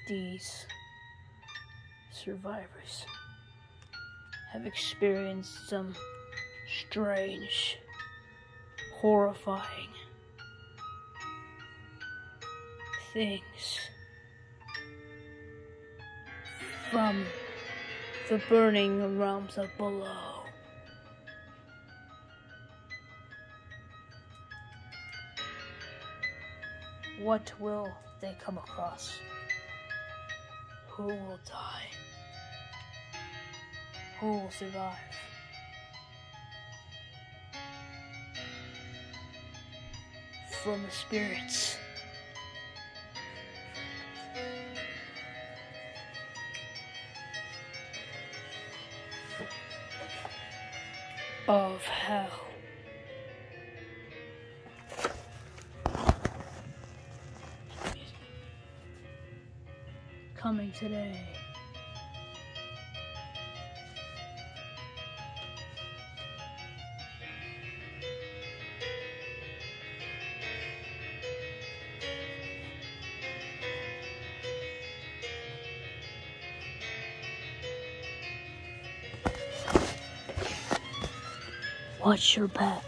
these survivors have experienced some strange, horrifying things from the burning realms of below. What will they come across? Who will die? Who will survive? From the spirits of hell. Coming today. Watch your back.